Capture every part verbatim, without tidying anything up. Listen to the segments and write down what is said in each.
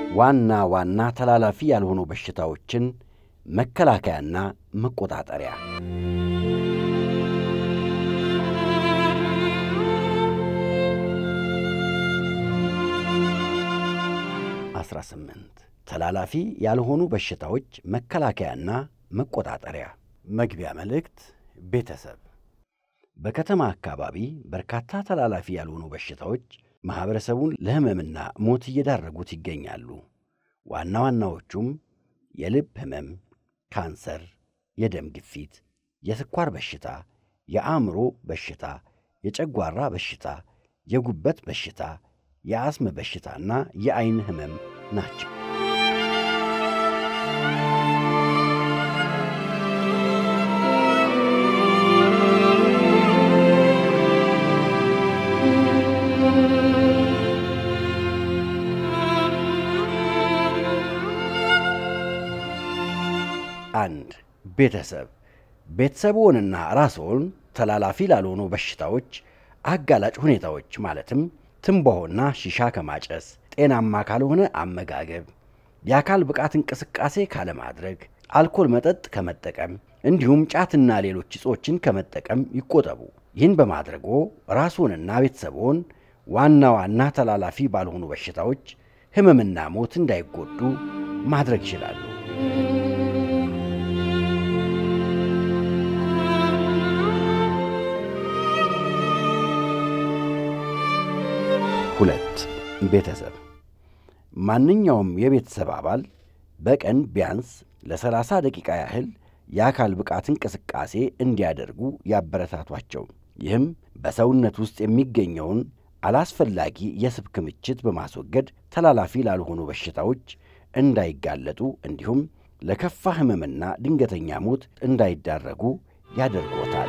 ዋና ዋና ተላላፊ ያልሆኑ በሽታዎችን መከላከያና መቆጣጠሪያ አስራ ስምንት ተላላፊ ያልሆኑ በሽታዎች መከላከያና መቆጣጠሪያ መግቢያ መልእክት ቤተሰብ በከተማ አካባቢ በርካታ ተላላፊ ያልሆኑ በሽታዎች ማህበረሰቡን ለህመምና ሞት እየዳረጉት ይገኛሉ። ዋና ዋናዎቹም የልብ ህመም፣ ካንሰር፣ የደም ግፊት፣ የስኳር በሽታ፣ የአእምሮ በሽታ፣ የጨጓራ በሽታ፣ የጉበት በሽታ፣ የአስም በሽታና የአይን ህመም ናቸው። አንድ ቤተሰብ ቤተሰቡንና ራስዎን ተላላፊ ላልሆኑ በሽታዎች አጋላጭ ሁኔታዎች ማለትም ትንባሆና ሺሻ ከማጨስ፣ ጤናማ ካልሆነ አመጋገብ፣ የአካል ብቃት እንቅስቃሴ ካለማድረግ፣ አልኮል መጠጥ ከመጠቀም እንዲሁም ጫትና ሌሎች እጾችን ከመጠቀም ይቆጠቡ። ይህን በማድረጎ ራስዎንና ቤተሰቡን ዋና ዋና ተላላፊ ባልሆኑ በሽታዎች ህመምና ሞት እንዳይጎዱ ማድረግ ይችላሉ። ሁለት ቤተሰብ ማንኛውም የቤተሰብ አባል በቀን ቢያንስ ለሰላሳ ደቂቃ ያህል የአካል ብቃት እንቅስቃሴ እንዲያደርጉ ያበረታቷቸው። ይህም በሰውነት ውስጥ የሚገኘውን አላስፈላጊ የስብ ክምችት በማስወገድ ተላላፊ ላልሆኑ በሽታዎች እንዳይጋለጡ እንዲሁም ለከፋ ህመምና ድንገተኛ ሞት እንዳይዳረጉ ያደርጎታል።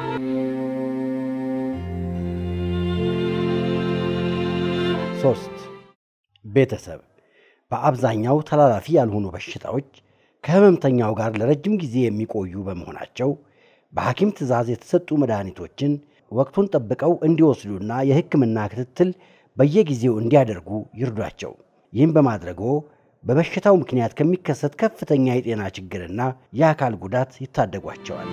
ሶስት ቤተሰብ በአብዛኛው ተላላፊ ያልሆኑ በሽታዎች ከህመምተኛው ጋር ለረጅም ጊዜ የሚቆዩ በመሆናቸው በሐኪም ትዕዛዝ የተሰጡ መድኃኒቶችን ወቅቱን ጠብቀው እንዲወስዱና የሕክምና ክትትል በየጊዜው እንዲያደርጉ ይርዷቸው። ይህን በማድረጎ በበሽታው ምክንያት ከሚከሰት ከፍተኛ የጤና ችግርና የአካል ጉዳት ይታደጓቸዋል።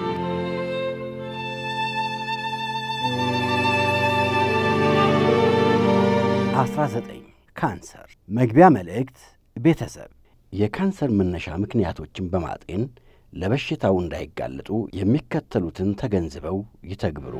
አስራ ዘጠኝ ካንሰር መግቢያ መልእክት ቤተሰብ የካንሰር መነሻ ምክንያቶችን በማጤን ለበሽታው እንዳይጋለጡ የሚከተሉትን ተገንዝበው ይተግብሩ።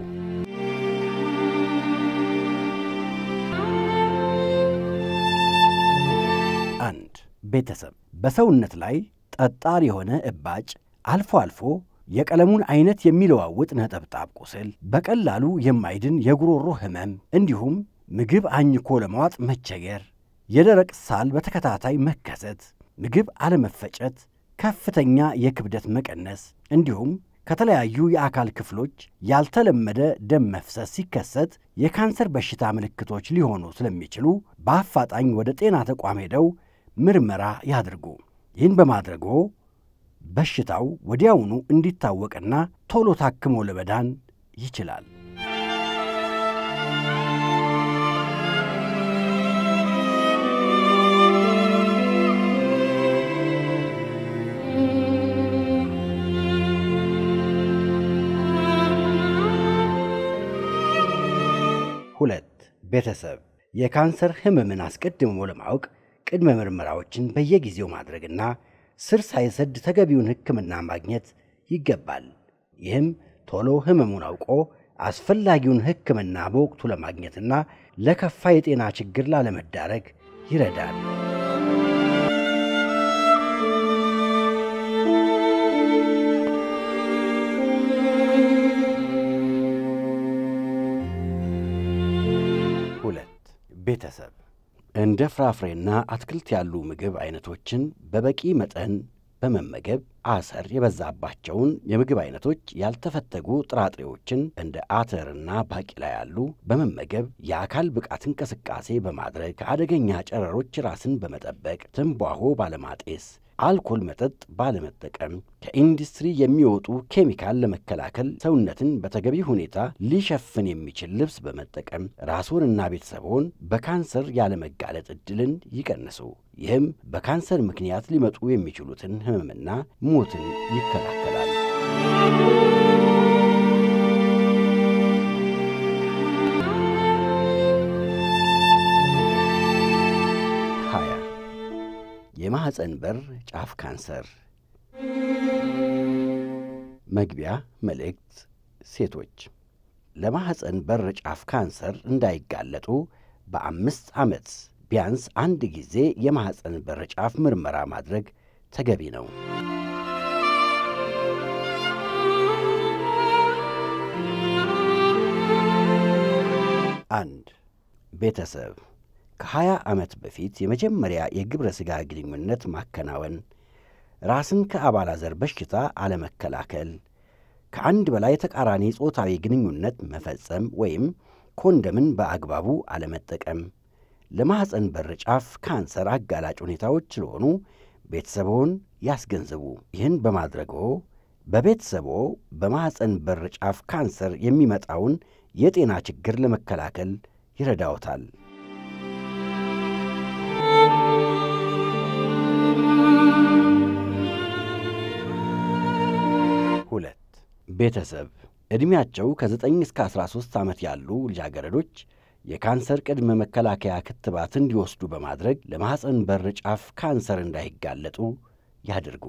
አንድ ቤተሰብ በሰውነት ላይ ጠጣር የሆነ እባጭ፣ አልፎ አልፎ የቀለሙን አይነት የሚለዋውጥ ነጠብጣብ ቁስል፣ በቀላሉ የማይድን የጉሮሮ ህመም እንዲሁም ምግብ አኝኮ ለማዋጥ መቸገር፣ የደረቅ ሳል በተከታታይ መከሰት፣ ምግብ አለመፈጨት፣ ከፍተኛ የክብደት መቀነስ እንዲሁም ከተለያዩ የአካል ክፍሎች ያልተለመደ ደም መፍሰስ ሲከሰት የካንሰር በሽታ ምልክቶች ሊሆኑ ስለሚችሉ በአፋጣኝ ወደ ጤና ተቋም ሄደው ምርመራ ያድርጉ። ይህን በማድረጎ በሽታው ወዲያውኑ እንዲታወቅና ቶሎ ታክሞ ለመዳን ይችላል። ሁለት ቤተሰብ የካንሰር ህመምን አስቀድሞ ለማወቅ ቅድመ ምርመራዎችን በየጊዜው ማድረግና ስር ሳይሰድ ተገቢውን ሕክምና ማግኘት ይገባል። ይህም ቶሎ ህመሙን አውቆ አስፈላጊውን ሕክምና በወቅቱ ለማግኘትና ለከፋ የጤና ችግር ላለመዳረግ ይረዳል። ቤተሰብ እንደ ፍራፍሬና አትክልት ያሉ ምግብ አይነቶችን በበቂ መጠን በመመገብ አሰር የበዛባቸውን የምግብ አይነቶች ያልተፈተጉ ጥራጥሬዎችን እንደ አተርና ባቂላ ያሉ በመመገብ የአካል ብቃት እንቅስቃሴ በማድረግ ከአደገኛ ጨረሮች ራስን በመጠበቅ ትንባሆ ባለማጤስ አልኮል መጠጥ ባለመጠቀም፣ ከኢንዱስትሪ የሚወጡ ኬሚካል ለመከላከል ሰውነትን በተገቢ ሁኔታ ሊሸፍን የሚችል ልብስ በመጠቀም ራስዎንና ቤተሰብዎን በካንሰር ያለመጋለጥ ዕድልን ይቀንሱ። ይህም በካንሰር ምክንያት ሊመጡ የሚችሉትን ሕመምና ሞትን ይከላከላል። የማህፀን በር ጫፍ ካንሰር። መግቢያ መልእክት። ሴቶች ለማህፀን በር ጫፍ ካንሰር እንዳይጋለጡ በአምስት ዓመት ቢያንስ አንድ ጊዜ የማህፀን በር ጫፍ ምርመራ ማድረግ ተገቢ ነው። አንድ ቤተሰብ ከሀያ ዓመት በፊት የመጀመሪያ የግብረ ሥጋ ግንኙነት ማከናወን፣ ራስን ከአባላዘር በሽታ አለመከላከል፣ ከአንድ በላይ ተቃራኒ ጾታዊ ግንኙነት መፈጸም ወይም ኮንደምን በአግባቡ አለመጠቀም ለማህፀን በር ጫፍ ካንሰር አጋላጭ ሁኔታዎች ስለሆኑ ቤተሰቦን ያስገንዝቡ። ይህን በማድረግዎ በቤተሰቦ በማህፀን በር ጫፍ ካንሰር የሚመጣውን የጤና ችግር ለመከላከል ይረዳዎታል። ሁለት ቤተሰብ ዕድሜያቸው ከዘጠኝ እስከ አስራ ሦስት ዓመት ያሉ ልጃገረዶች የካንሰር ቅድመ መከላከያ ክትባት እንዲወስዱ በማድረግ ለማህፀን በር ጫፍ ካንሰር እንዳይጋለጡ ያድርጉ።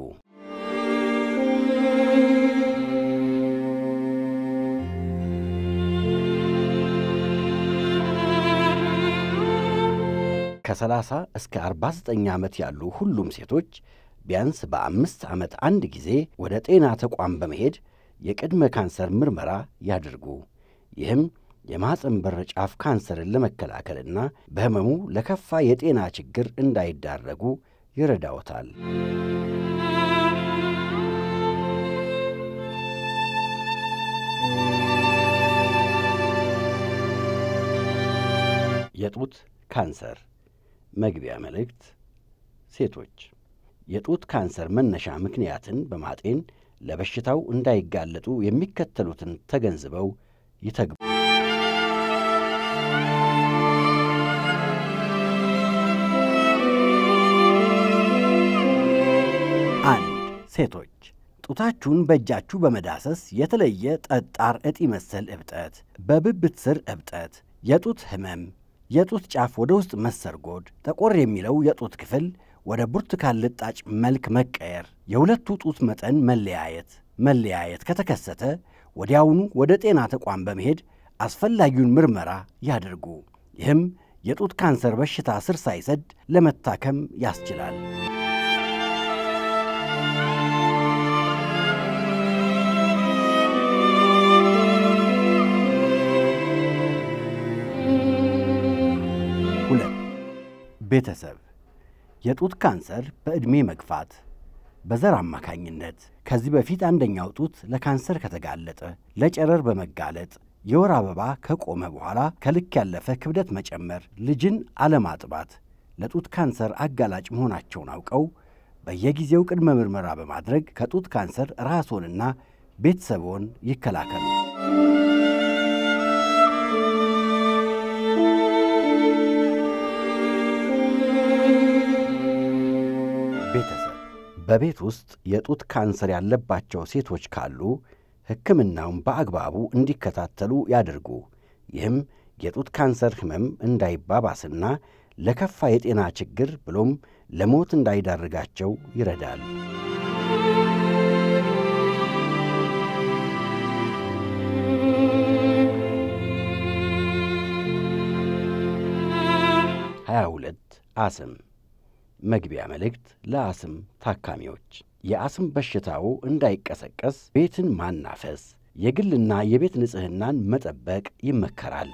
ከሰላሳ እስከ አርባ ዘጠኝ ዓመት ያሉ ሁሉም ሴቶች ቢያንስ በአምስት ዓመት አንድ ጊዜ ወደ ጤና ተቋም በመሄድ የቅድመ ካንሰር ምርመራ ያድርጉ። ይህም የማህፀን በር ጫፍ ካንሰርን ለመከላከልና በህመሙ ለከፋ የጤና ችግር እንዳይዳረጉ ይረዳዎታል። የጡት ካንሰር መግቢያ መልእክት። ሴቶች የጡት ካንሰር መነሻ ምክንያትን በማጤን ለበሽታው እንዳይጋለጡ የሚከተሉትን ተገንዝበው ይተግቡ። አንድ ሴቶች ጡታችሁን በእጃችሁ በመዳሰስ የተለየ ጠጣር እጢ መሰል እብጠት፣ በብብት ስር እብጠት፣ የጡት ህመም፣ የጡት ጫፍ ወደ ውስጥ መሰርጎድ፣ ጠቆር የሚለው የጡት ክፍል ወደ ብርቱካን ልጣጭ መልክ መቀየር፣ የሁለቱ ጡት መጠን መለያየት መለያየት ከተከሰተ ወዲያውኑ ወደ ጤና ተቋም በመሄድ አስፈላጊውን ምርመራ ያድርጉ። ይህም የጡት ካንሰር በሽታ ስር ሳይሰድ ለመታከም ያስችላል። ሁለት ቤተሰብ የጡት ካንሰር በዕድሜ መግፋት በዘር አማካኝነት ከዚህ በፊት አንደኛው ጡት ለካንሰር ከተጋለጠ፣ ለጨረር በመጋለጥ የወር አበባ ከቆመ በኋላ ከልክ ያለፈ ክብደት መጨመር፣ ልጅን አለማጥባት ለጡት ካንሰር አጋላጭ መሆናቸውን አውቀው በየጊዜው ቅድመ ምርመራ በማድረግ ከጡት ካንሰር ራስዎንና ቤተሰቦን ይከላከሉ። ቤተሰብ በቤት ውስጥ የጡት ካንሰር ያለባቸው ሴቶች ካሉ ሕክምናውን በአግባቡ እንዲከታተሉ ያድርጉ። ይህም የጡት ካንሰር ህመም እንዳይባባስና ለከፋ የጤና ችግር ብሎም ለሞት እንዳይዳርጋቸው ይረዳል። ሀያ ሁለት አስም መግቢያ መልእክት ለአስም ታካሚዎች የአስም በሽታው እንዳይቀሰቀስ ቤትን ማናፈስ፣ የግልና የቤት ንጽህናን መጠበቅ ይመከራል።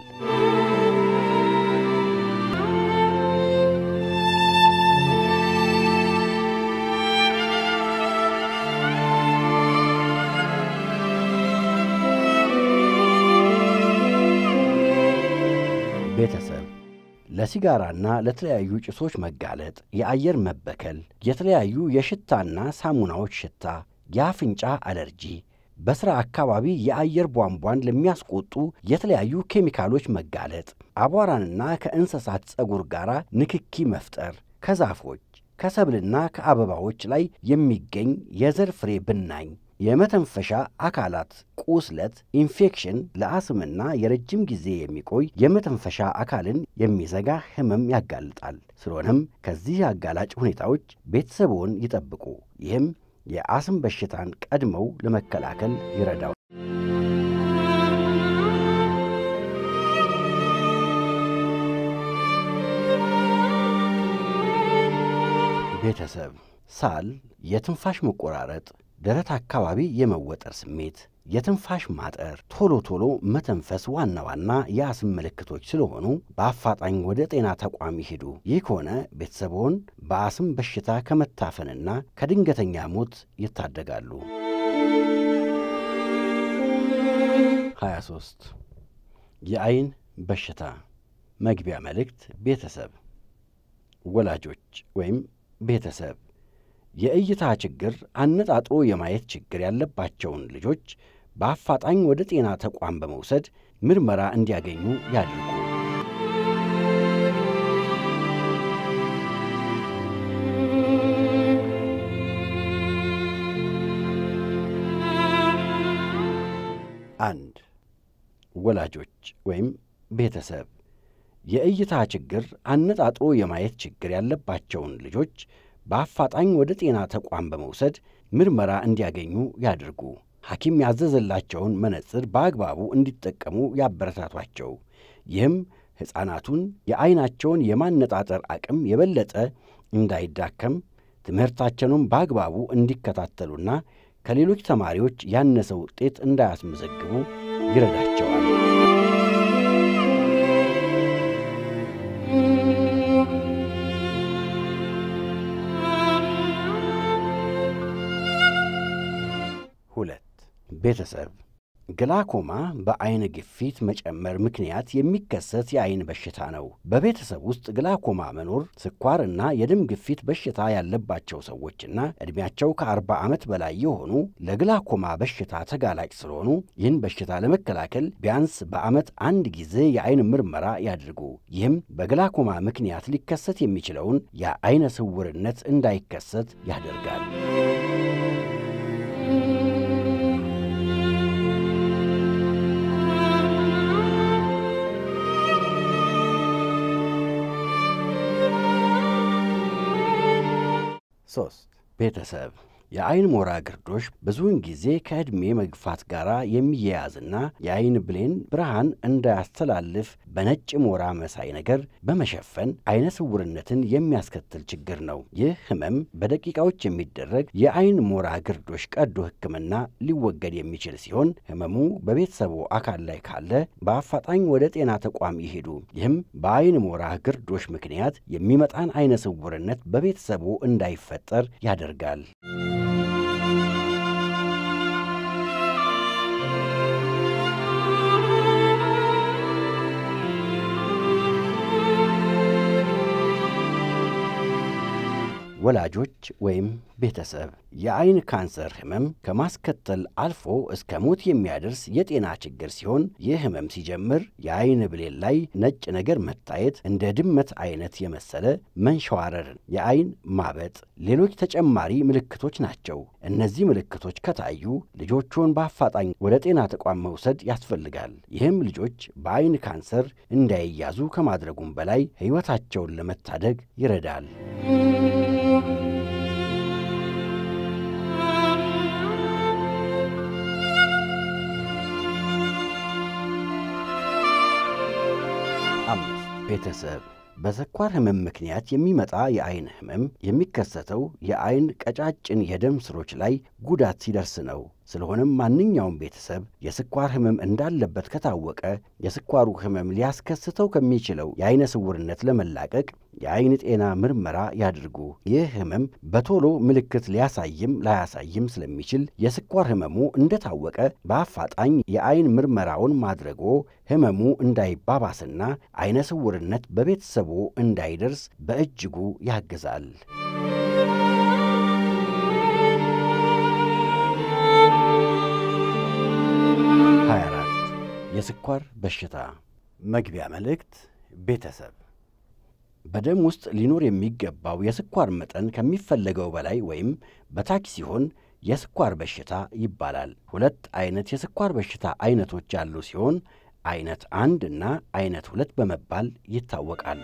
ቤተሰብ ለሲጋራና ለተለያዩ ጭሶች መጋለጥ፣ የአየር መበከል፣ የተለያዩ የሽታና ሳሙናዎች ሽታ፣ የአፍንጫ አለርጂ፣ በሥራ አካባቢ የአየር ቧንቧን ለሚያስቆጡ የተለያዩ ኬሚካሎች መጋለጥ፣ አቧራንና ከእንስሳት ፀጉር ጋር ንክኪ መፍጠር፣ ከዛፎች ከሰብልና ከአበባዎች ላይ የሚገኝ የዘር ፍሬ ብናኝ፣ የመተንፈሻ አካላት ቁስለት፣ ኢንፌክሽን፣ ለአስምና የረጅም ጊዜ የሚቆይ የመተንፈሻ አካልን የሚዘጋ ህመም ያጋልጣል። ስለሆነም ከዚህ አጋላጭ ሁኔታዎች ቤተሰብዎን ይጠብቁ። ይህም የአስም በሽታን ቀድመው ለመከላከል ይረዳል። ቤተሰብ ሳል፣ የትንፋሽ መቆራረጥ፣ ደረት አካባቢ የመወጠር ስሜት፣ የትንፋሽ ማጠር፣ ቶሎ ቶሎ መተንፈስ ዋና ዋና የአስም ምልክቶች ስለሆኑ በአፋጣኝ ወደ ጤና ተቋም ይሄዱ። ይህ ከሆነ ቤተሰብዎን በአስም በሽታ ከመታፈንና ከድንገተኛ ሞት ይታደጋሉ። ሃያ ሦስት የአይን በሽታ መግቢያ መልእክት። ቤተሰብ ወላጆች ወይም ቤተሰብ የእይታ ችግር፣ አነጣጥሮ የማየት ችግር ያለባቸውን ልጆች በአፋጣኝ ወደ ጤና ተቋም በመውሰድ ምርመራ እንዲያገኙ ያድርጉ። አንድ ወላጆች ወይም ቤተሰብ የእይታ ችግር፣ አነጣጥሮ የማየት ችግር ያለባቸውን ልጆች በአፋጣኝ ወደ ጤና ተቋም በመውሰድ ምርመራ እንዲያገኙ ያድርጉ። ሐኪም ያዘዘላቸውን መነጽር በአግባቡ እንዲጠቀሙ ያበረታቷቸው። ይህም ሕፃናቱን የዐይናቸውን የማነጣጠር አቅም የበለጠ እንዳይዳከም፣ ትምህርታቸውን በአግባቡ እንዲከታተሉና ከሌሎች ተማሪዎች ያነሰ ውጤት እንዳያስመዘግቡ ይረዳቸዋል። ሁለት ቤተሰብ ግላኮማ በዐይን ግፊት መጨመር ምክንያት የሚከሰት የዐይን በሽታ ነው። በቤተሰብ ውስጥ ግላኮማ መኖር ስኳርና የደም ግፊት በሽታ ያለባቸው ሰዎችና ዕድሜያቸው ከአርባ ዓመት በላይ የሆኑ ለግላኮማ በሽታ ተጋላጭ ስለሆኑ ይህን በሽታ ለመከላከል ቢያንስ በዓመት አንድ ጊዜ የዐይን ምርመራ ያድርጉ። ይህም በግላኮማ ምክንያት ሊከሰት የሚችለውን የዐይነ ስውርነት እንዳይከሰት ያደርጋል። ሶስት ቤተሰብ የዐይን ሞራ ግርዶሽ ብዙውን ጊዜ ከዕድሜ መግፋት ጋር የሚያያዝና የዐይን ብሌን ብርሃን እንዳያስተላልፍ በነጭ ሞራ መሳይ ነገር በመሸፈን ዐይነ ስውርነትን የሚያስከትል ችግር ነው። ይህ ህመም በደቂቃዎች የሚደረግ የዐይን ሞራ ግርዶሽ ቀዶ ሕክምና ሊወገድ የሚችል ሲሆን ህመሙ በቤተሰቡ አካል ላይ ካለ በአፋጣኝ ወደ ጤና ተቋም ይሄዱ። ይህም በዐይን ሞራ ግርዶሽ ምክንያት የሚመጣን ዐይነ ስውርነት በቤተሰቡ እንዳይፈጠር ያደርጋል። ወላጆች ወይም ቤተሰብ የዐይን ካንሰር ህመም ከማስከተል አልፎ እስከ ሞት የሚያደርስ የጤና ችግር ሲሆን ይህ ህመም ሲጀምር የዐይን ብሌን ላይ ነጭ ነገር መታየት፣ እንደ ድመት አይነት የመሰለ መንሸዋረር፣ የዐይን ማበጥ ሌሎች ተጨማሪ ምልክቶች ናቸው። እነዚህ ምልክቶች ከታዩ ልጆቹን በአፋጣኝ ወደ ጤና ተቋም መውሰድ ያስፈልጋል። ይህም ልጆች በዐይን ካንሰር እንዳይያዙ ከማድረጉም በላይ ሕይወታቸውን ለመታደግ ይረዳል። ቤተሰብ በስኳር ህመም ምክንያት የሚመጣ የዐይን ህመም የሚከሰተው የዐይን ቀጫጭን የደም ስሮች ላይ ጉዳት ሲደርስ ነው። ስለሆነም ማንኛውም ቤተሰብ የስኳር ህመም እንዳለበት ከታወቀ የስኳሩ ህመም ሊያስከስተው ከሚችለው የአይነ ስውርነት ለመላቀቅ የአይን ጤና ምርመራ ያድርጉ። ይህ ህመም በቶሎ ምልክት ሊያሳይም ላያሳይም ስለሚችል የስኳር ህመሙ እንደታወቀ በአፋጣኝ የአይን ምርመራውን ማድረጎ ህመሙ እንዳይባባስና አይነ ስውርነት በቤተሰቡ እንዳይደርስ በእጅጉ ያግዛል። ሃያ አራት የስኳር በሽታ መግቢያ መልእክት። ቤተሰብ በደም ውስጥ ሊኖር የሚገባው የስኳር መጠን ከሚፈለገው በላይ ወይም በታች ሲሆን የስኳር በሽታ ይባላል። ሁለት አይነት የስኳር በሽታ አይነቶች ያሉ ሲሆን አይነት አንድ እና አይነት ሁለት በመባል ይታወቃሉ።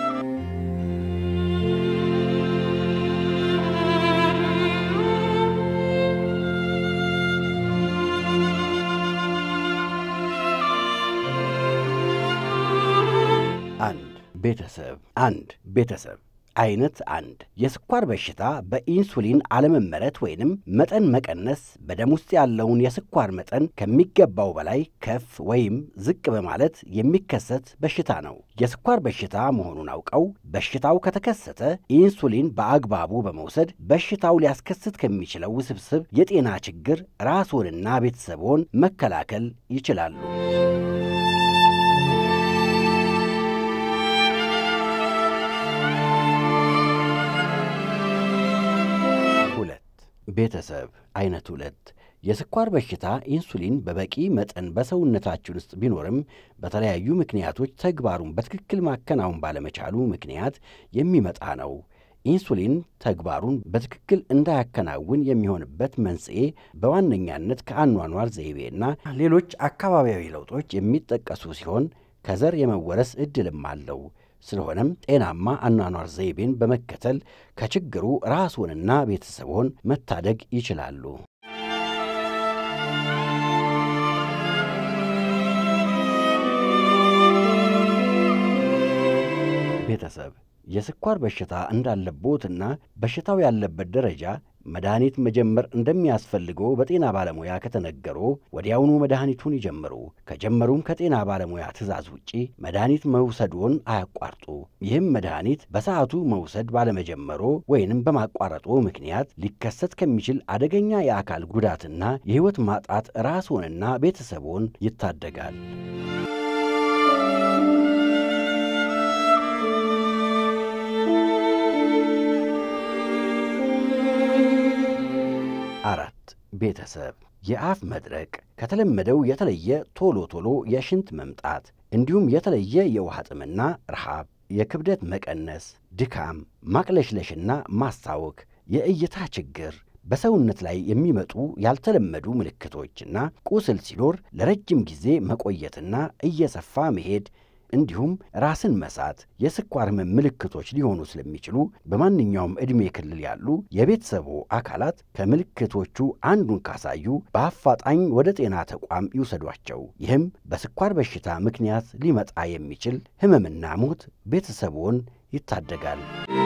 አንድ ቤተሰብ አንድ ቤተሰብ አይነት አንድ የስኳር በሽታ በኢንሱሊን አለመመረት ወይንም መጠን መቀነስ በደም ውስጥ ያለውን የስኳር መጠን ከሚገባው በላይ ከፍ ወይም ዝቅ በማለት የሚከሰት በሽታ ነው። የስኳር በሽታ መሆኑን አውቀው በሽታው ከተከሰተ ኢንሱሊን በአግባቡ በመውሰድ በሽታው ሊያስከስት ከሚችለው ውስብስብ የጤና ችግር ራስዎንና ቤተሰብዎን መከላከል ይችላሉ። ቤተሰብ አይነት ሁለት የስኳር በሽታ ኢንሱሊን በበቂ መጠን በሰውነታችን ውስጥ ቢኖርም በተለያዩ ምክንያቶች ተግባሩን በትክክል ማከናወን ባለመቻሉ ምክንያት የሚመጣ ነው። ኢንሱሊን ተግባሩን በትክክል እንዳያከናውን የሚሆንበት መንስኤ በዋነኛነት ከአኗኗር ዘይቤና ሌሎች አካባቢያዊ ለውጦች የሚጠቀሱ ሲሆን ከዘር የመወረስ ዕድልም አለው። ስለሆነም ጤናማ አኗኗር ዘይቤን በመከተል ከችግሩ ራስዎንና ቤተሰብዎን መታደግ ይችላሉ። ቤተሰብ የስኳር በሽታ እንዳለቦትና በሽታው ያለበት ደረጃ መድኃኒት መጀመር እንደሚያስፈልገው በጤና ባለሙያ ከተነገሩ ወዲያውኑ መድኃኒቱን ይጀምሩ። ከጀመሩም ከጤና ባለሙያ ትዕዛዝ ውጪ መድኃኒት መውሰድዎን አያቋርጡ። ይህም መድኃኒት በሰዓቱ መውሰድ ባለመጀመሩ ወይንም በማቋረጡ ምክንያት ሊከሰት ከሚችል አደገኛ የአካል ጉዳትና የሕይወት ማጣት ራስዎንና ቤተሰብዎን ይታደጋል። አራት ቤተሰብ የአፍ መድረቅ ከተለመደው የተለየ ቶሎ ቶሎ የሽንት መምጣት እንዲሁም የተለየ የውሃ ጥምና ረሃብ፣ የክብደት መቀነስ፣ ድካም፣ ማቅለሽለሽና ማስታወክ፣ የእይታ ችግር፣ በሰውነት ላይ የሚመጡ ያልተለመዱ ምልክቶችና ቁስል ሲኖር ለረጅም ጊዜ መቆየትና እየሰፋ መሄድ እንዲሁም ራስን መሳት የስኳር ህመም ምልክቶች ሊሆኑ ስለሚችሉ በማንኛውም ዕድሜ ክልል ያሉ የቤተሰቡ አካላት ከምልክቶቹ አንዱን ካሳዩ በአፋጣኝ ወደ ጤና ተቋም ይውሰዷቸው። ይህም በስኳር በሽታ ምክንያት ሊመጣ የሚችል ህመምና ሞት ቤተሰቡን ይታደጋል።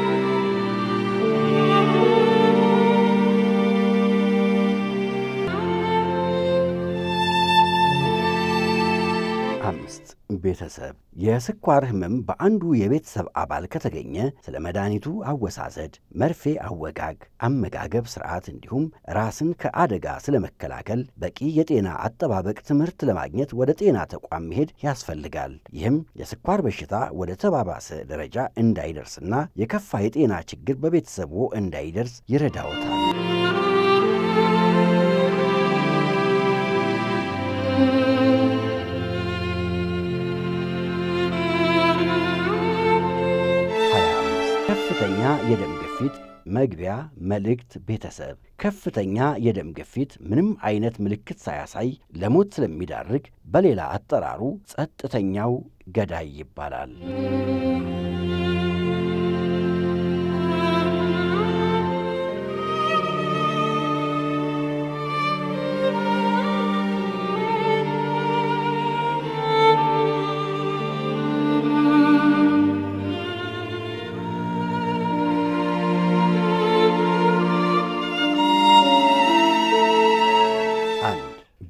አምስት ቤተሰብ የስኳር ህመም በአንዱ የቤተሰብ አባል ከተገኘ ስለ መድኃኒቱ አወሳሰድ፣ መርፌ አወጋግ፣ አመጋገብ ስርዓት እንዲሁም ራስን ከአደጋ ስለመከላከል በቂ የጤና አጠባበቅ ትምህርት ለማግኘት ወደ ጤና ተቋም መሄድ ያስፈልጋል። ይህም የስኳር በሽታ ወደ ተባባሰ ደረጃ እንዳይደርስና የከፋ የጤና ችግር በቤተሰቡ እንዳይደርስ ይረዳዎታል። ከፍተኛ የደም ግፊት መግቢያ መልእክት። ቤተሰብ ከፍተኛ የደም ግፊት ምንም አይነት ምልክት ሳያሳይ ለሞት ስለሚዳርግ በሌላ አጠራሩ ጸጥተኛው ገዳይ ይባላል።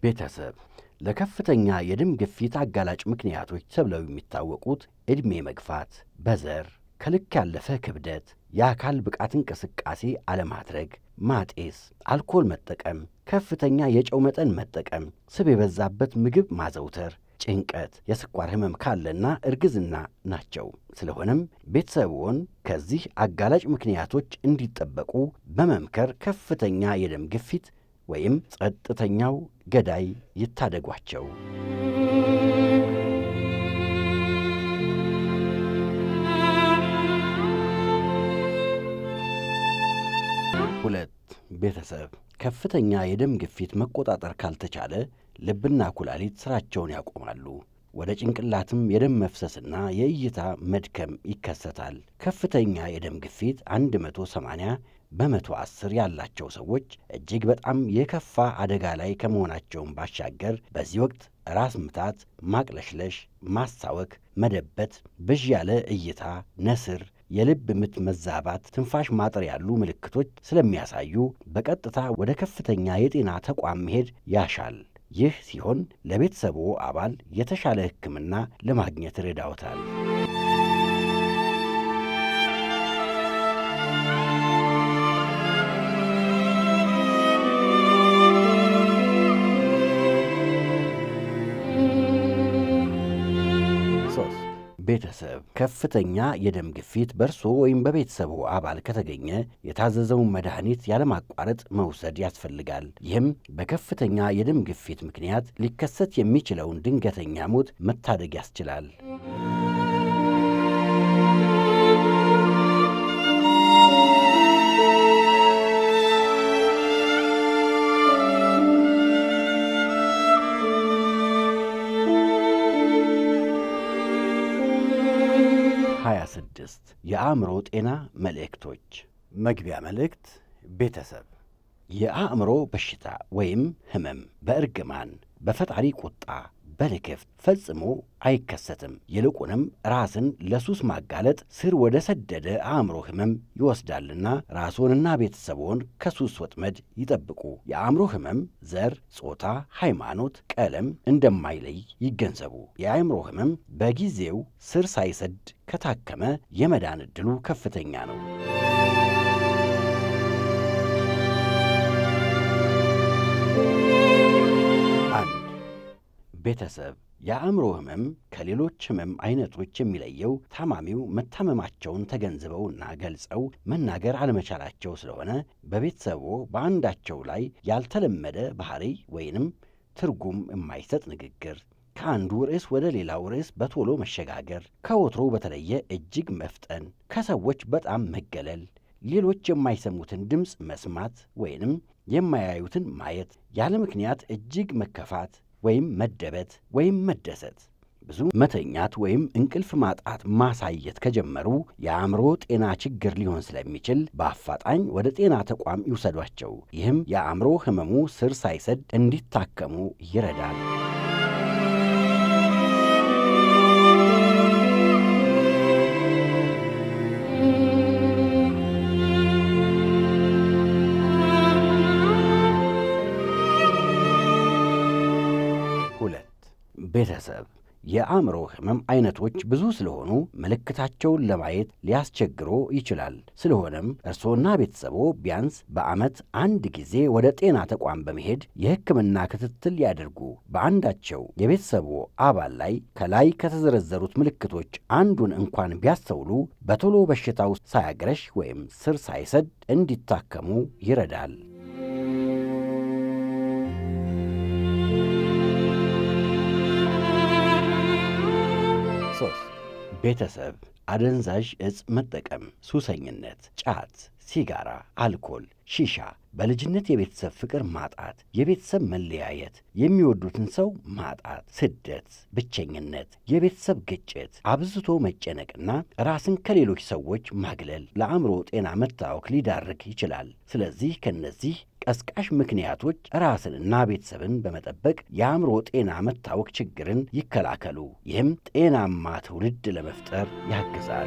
ቤተሰብ ለከፍተኛ የደም ግፊት አጋላጭ ምክንያቶች ተብለው የሚታወቁት ዕድሜ መግፋት፣ በዘር ከልክ ያለፈ ክብደት፣ የአካል ብቃት እንቅስቃሴ አለማድረግ፣ ማጤስ፣ አልኮል መጠቀም፣ ከፍተኛ የጨው መጠን መጠቀም፣ ስብ የበዛበት ምግብ ማዘውተር፣ ጭንቀት፣ የስኳር ህመም ካለና እርግዝና ናቸው። ስለሆነም ቤተሰብዎን ከዚህ አጋላጭ ምክንያቶች እንዲጠበቁ በመምከር ከፍተኛ የደም ግፊት ወይም ጸጥተኛው ገዳይ ይታደጓቸው። ሁለት ቤተሰብ ከፍተኛ የደም ግፊት መቆጣጠር ካልተቻለ ልብና ኩላሊት ስራቸውን ያቆማሉ። ወደ ጭንቅላትም የደም መፍሰስና የእይታ መድከም ይከሰታል። ከፍተኛ የደም ግፊት መቶ ሰማንያ በመቶ አስር ያላቸው ሰዎች እጅግ በጣም የከፋ አደጋ ላይ ከመሆናቸውም ባሻገር በዚህ ወቅት ራስ ምታት፣ ማቅለሽለሽ፣ ማሳወክ፣ መደበት፣ ብዥ ያለ እይታ፣ ነስር፣ የልብ ምት መዛባት፣ ትንፋሽ ማጠር ያሉ ምልክቶች ስለሚያሳዩ በቀጥታ ወደ ከፍተኛ የጤና ተቋም መሄድ ያሻል። ይህ ሲሆን ለቤተሰቡ አባል የተሻለ ሕክምና ለማግኘት ይረዳዎታል። ቤተሰብ ከፍተኛ የደም ግፊት በርሶ ወይም በቤተሰቡ አባል ከተገኘ የታዘዘውን መድኃኒት ያለማቋረጥ መውሰድ ያስፈልጋል። ይህም በከፍተኛ የደም ግፊት ምክንያት ሊከሰት የሚችለውን ድንገተኛ ሞት መታደግ ያስችላል። ሃያ ስድስት የአእምሮ ጤና መልእክቶች። መግቢያ መልእክት። ቤተሰብ የአእምሮ በሽታ ወይም ህመም በእርግማን፣ በፈጣሪ ቁጣ፣ በልክፍት ፈጽሞ አይከሰትም። ይልቁንም ራስን ለሱስ ማጋለጥ ስር ወደ ሰደደ አእምሮ ህመም ይወስዳልና ራስዎንና ቤተሰቦን ከሱስ ወጥመድ ይጠብቁ። የአእምሮ ህመም ዘር፣ ጾታ፣ ሃይማኖት፣ ቀለም እንደማይለይ ይገንዘቡ። የአእምሮ ህመም በጊዜው ስር ሳይሰድ ከታከመ የመዳን ዕድሉ ከፍተኛ ነው። አንድ ቤተሰብ የአእምሮ ህመም ከሌሎች ህመም አይነቶች የሚለየው ታማሚው መታመማቸውን ተገንዝበውና ገልጸው መናገር አለመቻላቸው ስለሆነ በቤተሰቦ በአንዳቸው ላይ ያልተለመደ ባህሪ ወይንም ትርጉም የማይሰጥ ንግግር፣ ከአንዱ ርዕስ ወደ ሌላው ርዕስ በቶሎ መሸጋገር፣ ከወትሮ በተለየ እጅግ መፍጠን፣ ከሰዎች በጣም መገለል፣ ሌሎች የማይሰሙትን ድምፅ መስማት ወይንም የማያዩትን ማየት፣ ያለ ምክንያት እጅግ መከፋት ወይም መደበት ወይም መደሰት፣ ብዙ መተኛት ወይም እንቅልፍ ማጣት ማሳየት ከጀመሩ የአእምሮ ጤና ችግር ሊሆን ስለሚችል በአፋጣኝ ወደ ጤና ተቋም ይውሰዷቸው። ይህም የአእምሮ ህመሙ ስር ሳይሰድ እንዲታከሙ ይረዳል። ቤተሰብ የአእምሮ ህመም አይነቶች ብዙ ስለሆኑ ምልክታቸውን ለማየት ሊያስቸግሮ ይችላል። ስለሆነም እርስዎና ቤተሰቦ ቢያንስ በዓመት አንድ ጊዜ ወደ ጤና ተቋም በመሄድ የሕክምና ክትትል ያድርጉ። በአንዳቸው የቤተሰቦ አባል ላይ ከላይ ከተዘረዘሩት ምልክቶች አንዱን እንኳን ቢያስተውሉ በቶሎ በሽታው ሳያገረሽ ወይም ስር ሳይሰድ እንዲታከሙ ይረዳል። ቤተሰብ አደንዛዥ ዕፅ መጠቀም፣ ሱሰኝነት፣ ጫት፣ ሲጋራ፣ አልኮል፣ ሺሻ፣ በልጅነት የቤተሰብ ፍቅር ማጣት፣ የቤተሰብ መለያየት፣ የሚወዱትን ሰው ማጣት፣ ስደት፣ ብቸኝነት፣ የቤተሰብ ግጭት፣ አብዝቶ መጨነቅና ራስን ከሌሎች ሰዎች ማግለል ለአእምሮ ጤና መታወክ ሊዳርግ ይችላል። ስለዚህ ከነዚህ ቀስቃሽ ምክንያቶች ራስንና ቤተሰብን በመጠበቅ የአእምሮ ጤና መታወክ ችግርን ይከላከሉ። ይህም ጤናማ ትውልድ ለመፍጠር ያግዛል።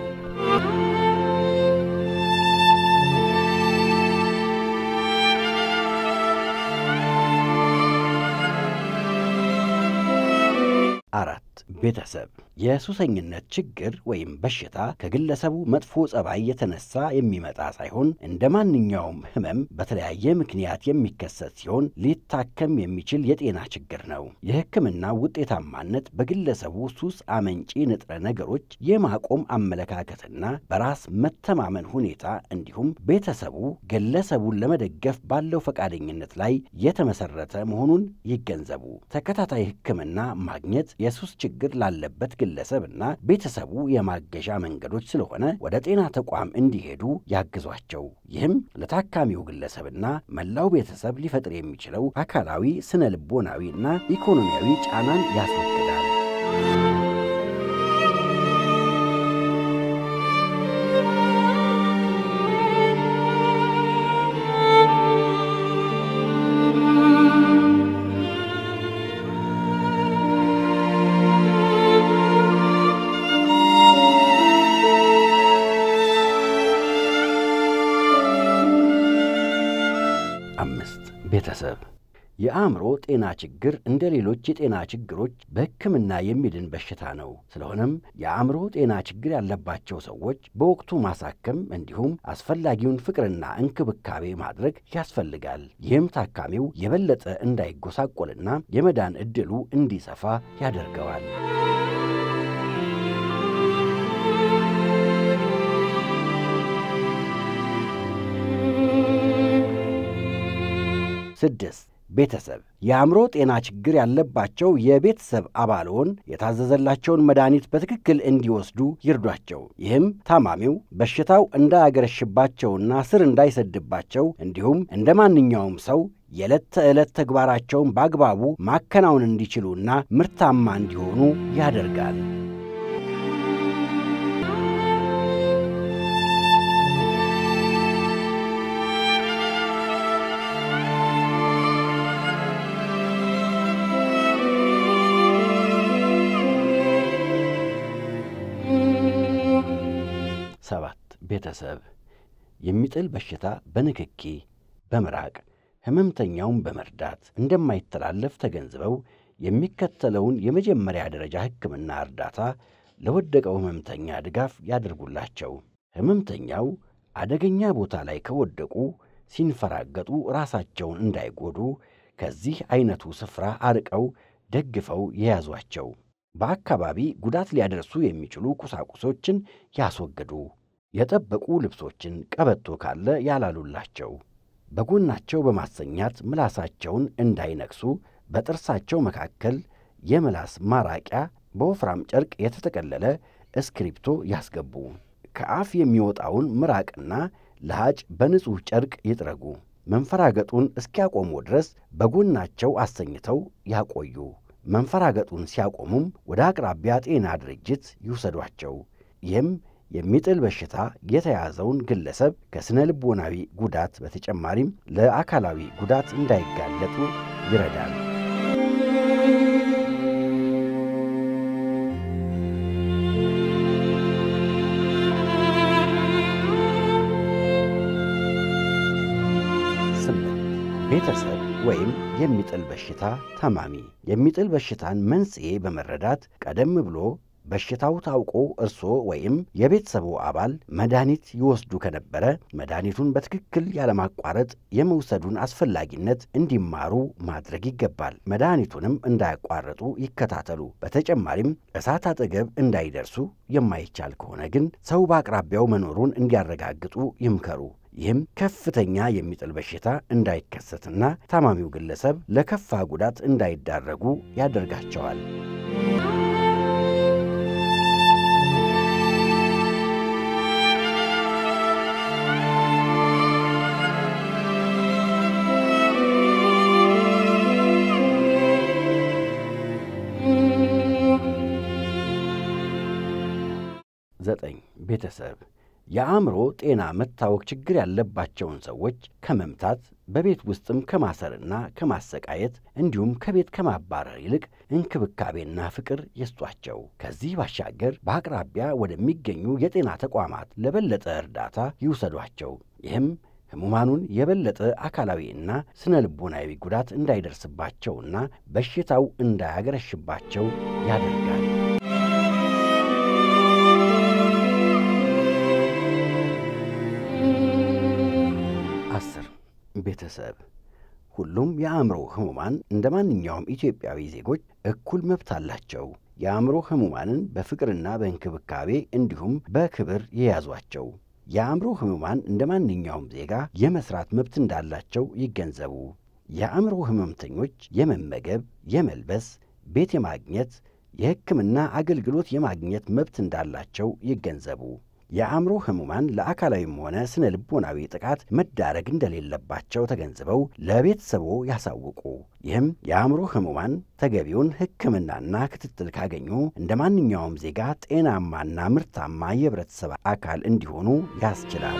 ቤተሰብ የሱሰኝነት ችግር ወይም በሽታ ከግለሰቡ መጥፎ ጸባይ የተነሳ የሚመጣ ሳይሆን እንደ ማንኛውም ህመም በተለያየ ምክንያት የሚከሰት ሲሆን ሊታከም የሚችል የጤና ችግር ነው። የሕክምና ውጤታማነት በግለሰቡ ሱስ አመንጪ ንጥረ ነገሮች የማቆም አመለካከትና በራስ መተማመን ሁኔታ እንዲሁም ቤተሰቡ ግለሰቡን ለመደገፍ ባለው ፈቃደኝነት ላይ የተመሰረተ መሆኑን ይገንዘቡ። ተከታታይ ሕክምና ማግኘት የሱስ ችግር ላለበት ግለሰብና ቤተሰቡ የማገዣ መንገዶች ስለሆነ ወደ ጤና ተቋም እንዲሄዱ ያግዟቸው። ይህም ለታካሚው ግለሰብና መላው ቤተሰብ ሊፈጥር የሚችለው አካላዊ፣ ስነ ልቦናዊና ኢኮኖሚያዊ ጫናን ያስወግዳል። አምስት ቤተሰብ የአእምሮ ጤና ችግር እንደ ሌሎች የጤና ችግሮች በሕክምና የሚድን በሽታ ነው። ስለሆነም የአእምሮ ጤና ችግር ያለባቸው ሰዎች በወቅቱ ማሳከም እንዲሁም አስፈላጊውን ፍቅርና እንክብካቤ ማድረግ ያስፈልጋል። ይህም ታካሚው የበለጠ እንዳይጎሳቆልና የመዳን ዕድሉ እንዲሰፋ ያደርገዋል። ስድስት ቤተሰብ የአእምሮ ጤና ችግር ያለባቸው የቤተሰብ አባልዎን የታዘዘላቸውን መድኃኒት በትክክል እንዲወስዱ ይርዷቸው። ይህም ታማሚው በሽታው እንዳያገረሽባቸውና ስር እንዳይሰድባቸው እንዲሁም እንደ ማንኛውም ሰው የዕለት ተዕለት ተግባራቸውን በአግባቡ ማከናወን እንዲችሉና ምርታማ እንዲሆኑ ያደርጋል። ሰባት ቤተሰብ የሚጥል በሽታ በንክኪ በመራቅ ህመምተኛውን በመርዳት እንደማይተላለፍ ተገንዝበው የሚከተለውን የመጀመሪያ ደረጃ ሕክምና እርዳታ ለወደቀው ህመምተኛ ድጋፍ ያደርጉላቸው። ህመምተኛው አደገኛ ቦታ ላይ ከወደቁ ሲንፈራገጡ ራሳቸውን እንዳይጎዱ ከዚህ አይነቱ ስፍራ አርቀው ደግፈው የያዟቸው። በአካባቢ ጉዳት ሊያደርሱ የሚችሉ ቁሳቁሶችን ያስወግዱ። የጠበቁ ልብሶችን፣ ቀበቶ ካለ ያላሉላቸው። በጎናቸው በማሰኛት ምላሳቸውን እንዳይነክሱ በጥርሳቸው መካከል የምላስ ማራቂያ በወፍራም ጨርቅ የተጠቀለለ እስክሪፕቶ ያስገቡ። ከአፍ የሚወጣውን ምራቅና ለሃጭ በንጹሕ ጨርቅ ይጥረጉ። መንፈራገጡን እስኪያቆሙ ድረስ በጎናቸው አሰኝተው ያቆዩ። መንፈራገጡን ሲያቆሙም ወደ አቅራቢያ ጤና ድርጅት ይውሰዷቸው። ይህም የሚጥል በሽታ የተያዘውን ግለሰብ ከስነ ልቦናዊ ጉዳት በተጨማሪም ለአካላዊ ጉዳት እንዳይጋለጡ ይረዳል። ቤተሰብ ወይም የሚጥል በሽታ ታማሚ የሚጥል በሽታን መንስኤ በመረዳት ቀደም ብሎ በሽታው ታውቆ እርሶ ወይም የቤተሰቡ አባል መድኃኒት ይወስዱ ከነበረ መድኃኒቱን በትክክል ያለማቋረጥ የመውሰዱን አስፈላጊነት እንዲማሩ ማድረግ ይገባል። መድኃኒቱንም እንዳያቋርጡ ይከታተሉ። በተጨማሪም እሳት አጠገብ እንዳይደርሱ፣ የማይቻል ከሆነ ግን ሰው በአቅራቢያው መኖሩን እንዲያረጋግጡ ይምከሩ። ይህም ከፍተኛ የሚጥል በሽታ እንዳይከሰትና ታማሚው ግለሰብ ለከፋ ጉዳት እንዳይዳረጉ ያደርጋቸዋል። ዘጠኝ ቤተሰብ የአእምሮ ጤና መታወክ ችግር ያለባቸውን ሰዎች ከመምታት በቤት ውስጥም ከማሰርና ከማሰቃየት እንዲሁም ከቤት ከማባረር ይልቅ እንክብካቤና ፍቅር ይስጧቸው። ከዚህ ባሻገር በአቅራቢያ ወደሚገኙ የጤና ተቋማት ለበለጠ እርዳታ ይውሰዷቸው። ይህም ህሙማኑን የበለጠ አካላዊና ስነ ልቦናዊ ጉዳት እንዳይደርስባቸውና በሽታው እንዳያገረሽባቸው ያደርጋል። አስር ቤተሰብ ሁሉም የአእምሮ ህሙማን እንደማንኛውም ኢትዮጵያዊ ዜጎች እኩል መብት አላቸው። የአእምሮ ህሙማንን በፍቅርና በእንክብካቤ እንዲሁም በክብር የያዟቸው። የአእምሮ ህሙማን እንደማንኛውም ዜጋ የመስራት መብት እንዳላቸው ይገንዘቡ። የአእምሮ ህመምተኞች የመመገብ፣ የመልበስ፣ ቤት የማግኘት፣ የሕክምና አገልግሎት የማግኘት መብት እንዳላቸው ይገንዘቡ። የአእምሮ ህሙማን ለአካላዊም ሆነ ስነ ልቦናዊ ጥቃት መዳረግ እንደሌለባቸው ተገንዝበው ለቤተሰቦ ያሳውቁ። ይህም የአእምሮ ህሙማን ተገቢውን ሕክምናና ክትትል ካገኙ እንደማንኛውም ዜጋ ጤናማና ምርታማ የህብረተሰብ አካል እንዲሆኑ ያስችላል።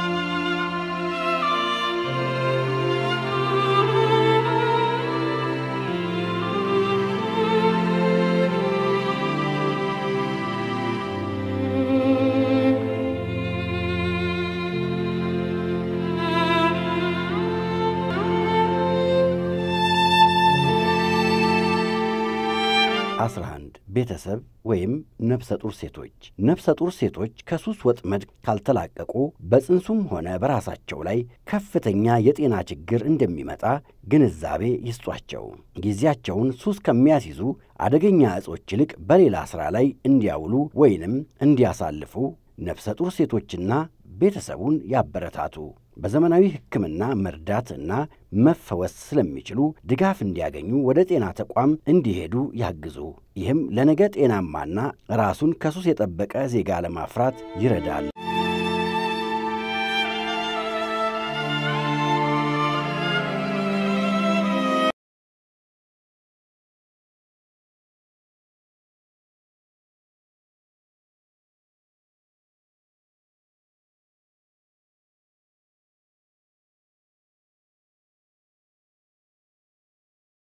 አስራ አንድ ቤተሰብ ወይም ነፍሰ ጡር ሴቶች ነፍሰ ጡር ሴቶች ከሱስ ወጥመድ ካልተላቀቁ በጽንሱም ሆነ በራሳቸው ላይ ከፍተኛ የጤና ችግር እንደሚመጣ ግንዛቤ ይስጧቸው። ጊዜያቸውን ሱስ ከሚያስይዙ አደገኛ እጾች ይልቅ በሌላ ሥራ ላይ እንዲያውሉ ወይንም እንዲያሳልፉ ነፍሰ ጡር ሴቶችና ቤተሰቡን ያበረታቱ። በዘመናዊ ሕክምና መርዳትና መፈወስ ስለሚችሉ ድጋፍ እንዲያገኙ ወደ ጤና ተቋም እንዲሄዱ ያግዙ። ይህም ለነገ ጤናማና ራሱን ከሱስ የጠበቀ ዜጋ ለማፍራት ይረዳል።